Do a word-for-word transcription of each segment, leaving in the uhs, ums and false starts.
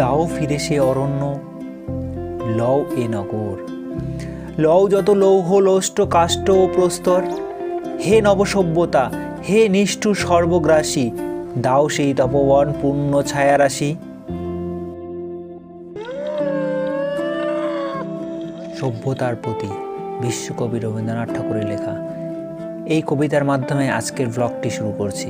দাও ফিরে সে অরণ্য, লও এ নগর। লও যত লৌহ লোষ্ট কাষ্ঠ ও প্রস্তর, হে নবসভ্যতা, হে নিষ্ঠুর সর্বগ্রাসী, দাও সেই তপবন পূর্ণ ছায়ারাশি। সভ্যতার প্রতি বিশ্বকবি রবীন্দ্রনাথ ঠাকুরের লেখা এই কবিতার মাধ্যমে আজকের ব্লগটি শুরু করছি।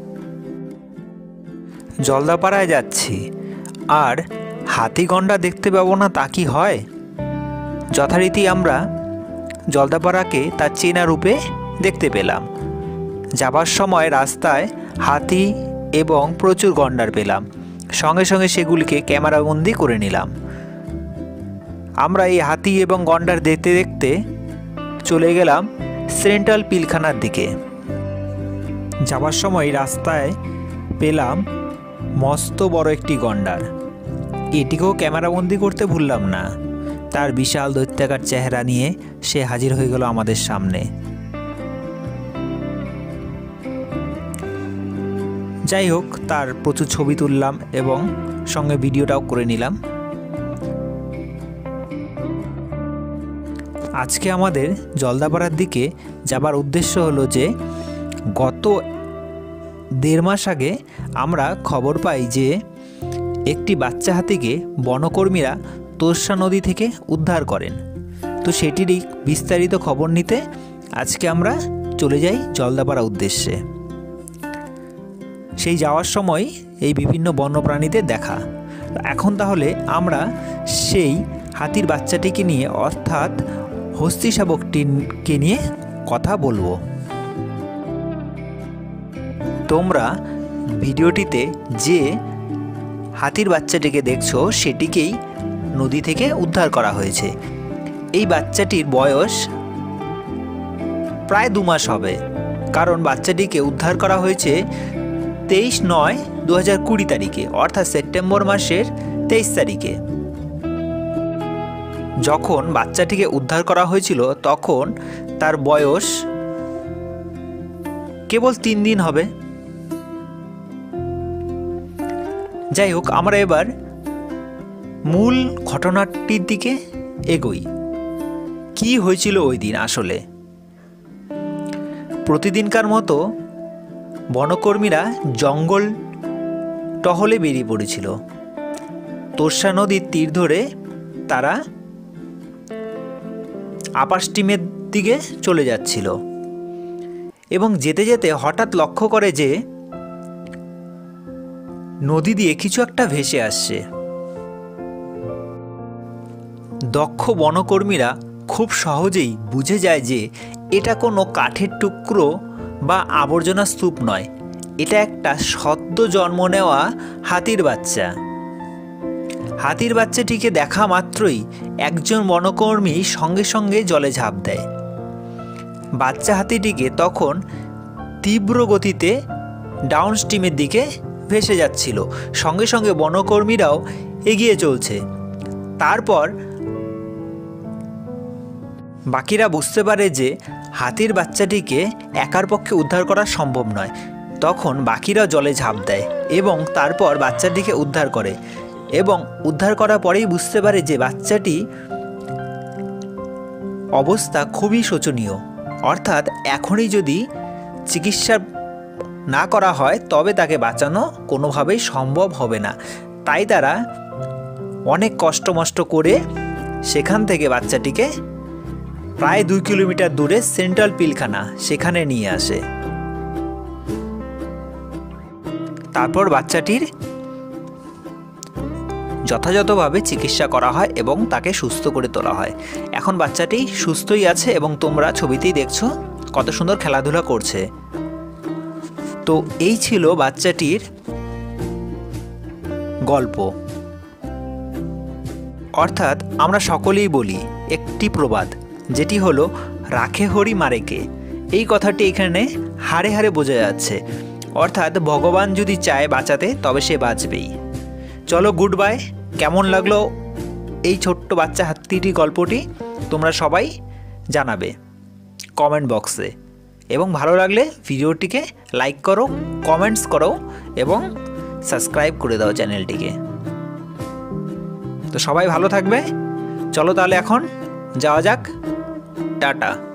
জলদাপাড়ায় যাচ্ছি, আর হাতিগন্ডা দেখতে পাবো না তা কি হয়? যথারীতি আমরা জলদাপাড়াকে তার চেনা রূপে দেখতে পেলাম। যাবার সময় রাস্তায় হাতি এবং প্রচুর গন্ডার পেলাম, সঙ্গে সঙ্গে সেগুলিকে ক্যামেরাবন্দি করে নিলাম। আমরা এই হাতি এবং গন্ডার দেখতে দেখতে চলে গেলাম সেন্ট্রাল পিলখানার দিকে। যাবার সময় রাস্তায় পেলাম মস্ত বড় একটি গন্ডার, এটিকেও ক্যামেরাবন্দি করতে ভুললাম না। তার বিশাল দৈত্যাকার চেহারা নিয়ে সে হাজির হয়ে গেল আমাদের সামনে। যাই হোক, তার প্রচুর ছবি তুললাম এবং সঙ্গে ভিডিওটাও করে নিলাম। আজকে আমাদের জলদাপাড়ার দিকে যাবার উদ্দেশ্য হলো যে গত দেড় মাস আগে আমরা খবর পাই যে একটি বাচ্চা হাতিকে বনকর্মীরা তোরসা নদী থেকে উদ্ধার করেন। তো সেটিরই বিস্তারিত খবর নিতে আজকে আমরা চলে যাই জলদাপাড়া উদ্দেশ্যে। সেই যাওয়ার সময় এই বিভিন্ন বন্যপ্রাণীদের দেখা। এখন তাহলে আমরা সেই হাতির বাচ্চাটিকে নিয়ে অর্থাৎ হস্তি শাবকটিকে নিয়ে কথা বলবো। তোমরা ভিডিওটিতে যে হাতির বাচ্চাটিকে দেখছো সেটিকেই নদী থেকে উদ্ধার করা হয়েছে। এই বাচ্চাটির বয়স প্রায় দু মাস হবে, কারণ বাচ্চাটিকে উদ্ধার করা হয়েছে তেইশ নয় দু হাজার কুড়ি তারিখে, অর্থাৎ সেপ্টেম্বর মাসের তেইশ তারিখে। যখন বাচ্চাটিকে উদ্ধার করা হয়েছিল তখন তার বয়স কেবল তিন দিন হবে। যাই হোক, আমরা এবার মূল ঘটনাটির দিকে এগোই। কি হয়েছিল ওই দিন? আসলে প্রতিদিনকার মতো বনকর্মীরা জঙ্গল টহলে বেরিয়ে পড়েছিল। তোরসা নদীর তীর ধরে তারা আপার স্টিমের দিকে চলে যাচ্ছিল এবং যেতে যেতে হঠাৎ লক্ষ্য করে যে নদী দিয়ে কিছু একটা ভেসে আসছে। দক্ষ বনকর্মীরা খুব সহজেই বুঝে যায় যে এটা কোনো কাঠের টুকরো বা আবর্জনা স্তূপ নয়, এটা একটা সদ্য জন্ম নেওয়া হাতির বাচ্চা। হাতির বাচ্চাটিকে দেখা মাত্রই একজন বনকর্মী সঙ্গে সঙ্গে জলে ঝাঁপ দেয়। বাচ্চা হাতিটিকে তখন তীব্র গতিতে ডাউন স্ট্রিমের দিকে ভেসে যাচ্ছিল, সঙ্গে সঙ্গে বনকর্মীরাও এগিয়ে চলছে। তারপর বাকিরা বুঝতে পারে যে হাতির বাচ্চাটিকে একার পক্ষে উদ্ধার করা সম্ভব নয়। তখন বাকিরা জলে ঝাঁপ দেয় এবং তারপর বাচ্চাটিকে উদ্ধার করে, এবং উদ্ধার করার পরেই বুঝতে পারে যে বাচ্চাটি অবস্থা খুবই শোচনীয়, অর্থাৎ এখনই যদি চিকিৎসা না করা হয় তবে তাকে বাঁচানো কোনোভাবেই সম্ভব হবে না। তাই তারা অনেক কষ্ট মষ্ট করে সেখান থেকে বাচ্চাটিকে প্রায় দুই কিলোমিটার দূরে সেন্ট্রাল পিলখানা সেখানে নিয়ে আসে। তারপর বাচ্চাটির যথাযথভাবে চিকিৎসা করা হয় এবং তাকে সুস্থ করে তোলা হয়। এখন বাচ্চাটি সুস্থই আছে এবং তোমরা ছবিতেই দেখছো কত সুন্দর খেলাধুলা করছে। তো এই ছিল বাচ্চাটির গল্প। অর্থাৎ আমরা সকলেই বলি একটি প্রবাদ, যেটি হলো রাখে হরি মারেকে। এই কথাটি এখানে হাড়ে হাড়ে বোঝা যাচ্ছে, অর্থাৎ ভগবান যদি চায় বাঁচাতে তবে সে বাঁচবেই। চলো, গুড বাই। কেমন লাগলো এই ছোট্ট বাচ্চা হাতিটি গল্পটি তোমরা সবাই জানাবে কমেন্ট বক্সে, এবং ভালো লাগলে ভিডিওটিকে লাইক করো, কমেন্টস করো এবং সাবস্ক্রাইব করে দাও চ্যানেলটিকে। তো সবাই ভালো থাকবে। চলো তাহলে এখন যাওয়া যাক। টাটা।